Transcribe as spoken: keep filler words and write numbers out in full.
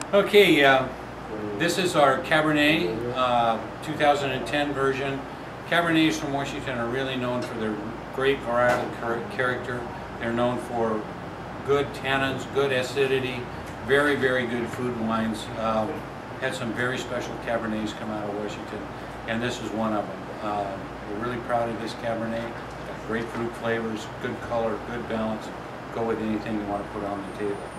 Okay, uh, this is our Cabernet uh, two thousand ten version. Cabernets from Washington are really known for their great varietal char character. They're known for good tannins, good acidity, very, very good food wines. Uh, had some very special Cabernets come out of Washington, and this is one of them. Uh, we're really proud of this Cabernet. Got great fruit flavors, good color, good balance. Go with anything you want to put on the table.